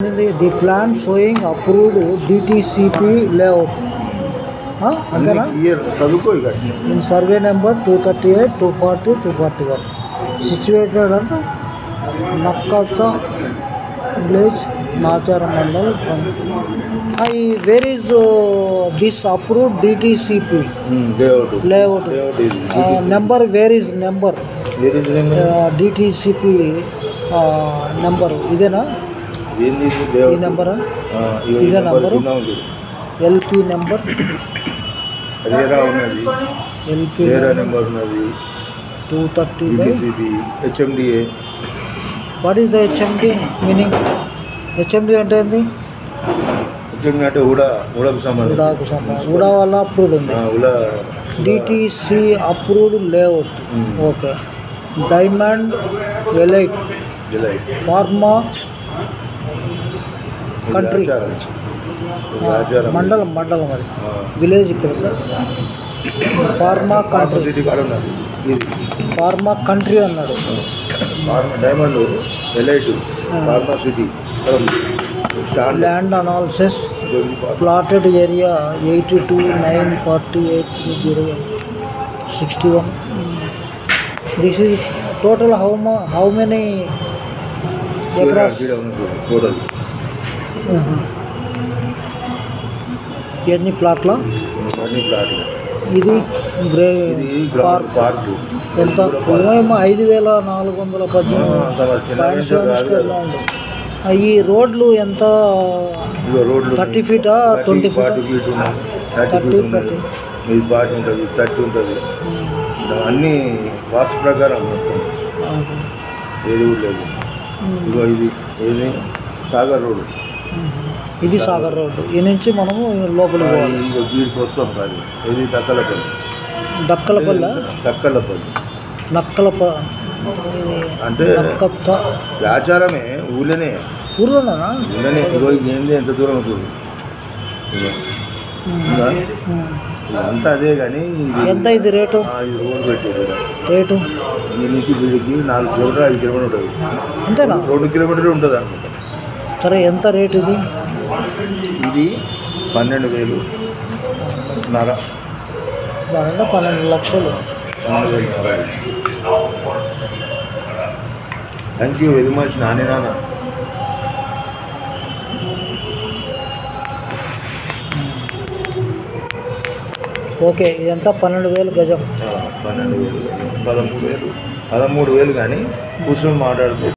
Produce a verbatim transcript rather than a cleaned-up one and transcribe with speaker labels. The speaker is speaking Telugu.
Speaker 1: The plan showing approved DTCP layout అంతేనా in survey number two thirty eight two forty two forty one situated and Nakkata village Nacharam mandal I where is this approved DTCP layout number where is number DTCP number ఇదేనా ఈ నెంబరా ఇదే number LP number LP
Speaker 2: number ఉన్నది
Speaker 1: two thirty by
Speaker 2: HMDA.
Speaker 1: What is the HMD meaning? HMD అంటే ఏంది?
Speaker 2: హెచ్ఎండి అంటే ఉడా ఉడాకు సంబంధించి
Speaker 1: ఉడాకు సంబంధించి ఉడా వల్ల అప్రూవ్డ్ ఉంది. DTC approved layout. Okay. Diamond elite pharma country మండలం మండలం అది విలేజ్ ఇక్కడ ఫార్మా కంట్రీ ఫార్మా కంట్రీ అన్నాడు.
Speaker 2: Diamond elite pharma city
Speaker 1: land analysis plotted area eighty two nine forty eight three zero sixty one. This is total how how many acres? ఎన్ని ప్లాట్ల? ఇది గ్రే పార్క్ ఎంత? ఏమో ఐదు వేల నాలుగు వందల పద్దెనిమిది. ఈ రోడ్లు ఎంత? థర్టీ ఫీటా twenty feet? Thirty forty
Speaker 2: forty ఉంటుంది, థర్టీ ఉంటుంది. అన్నీ వాస్తు ప్రకారం మొత్తం ఏది కూడా లేదు. ఇగో ఇది ఏది సాగర్ రోడ్డు.
Speaker 1: ఇది సాగర్ రోడ్డు. ఈ నుంచి మనము లోపలికి పోవాలి.
Speaker 2: ఇక వీడికి వస్తాం కాదు. ఇది దక్కలపల్లి.
Speaker 1: దక్కలపల్లి
Speaker 2: దక్కలపల్లి
Speaker 1: నక్కలపల్లి
Speaker 2: అంటే ఆచారమే. ఊళ్ళోనే
Speaker 1: ఊర్లోనా?
Speaker 2: ఊళ్ళోనే. ఇగో ఏంది ఎంత దూరం అవుతుంది అంతా అదే. కానీ
Speaker 1: ఎంత ఇది రేటు?
Speaker 2: ఇది రోడ్డు పెట్టారు
Speaker 1: రేటు.
Speaker 2: దీనికి వీడికి నాలుగు కిలోమీటర్ ఐదు కిలోమీటర్ ఉంటుంది.
Speaker 1: అంతేనా?
Speaker 2: రెండు కిలోమీటర్ ఉంటుంది అనుకుంటా.
Speaker 1: సరే, ఎంత రేటు ఇది?
Speaker 2: ఇది పన్నెండు వేలు నర
Speaker 1: దాంట్లో పన్నెండు లక్షలు.
Speaker 2: పన్నెండు వేలు నర. Thank you very much Nani నాన్న.
Speaker 1: ఓకే. ఇదంతా పన్నెండు వేలు గజం.
Speaker 2: పన్నెండు వేలు పదమూడు వేలు పదమూడు వేలు కానీ కూర్చొని మాట్లాడుతూ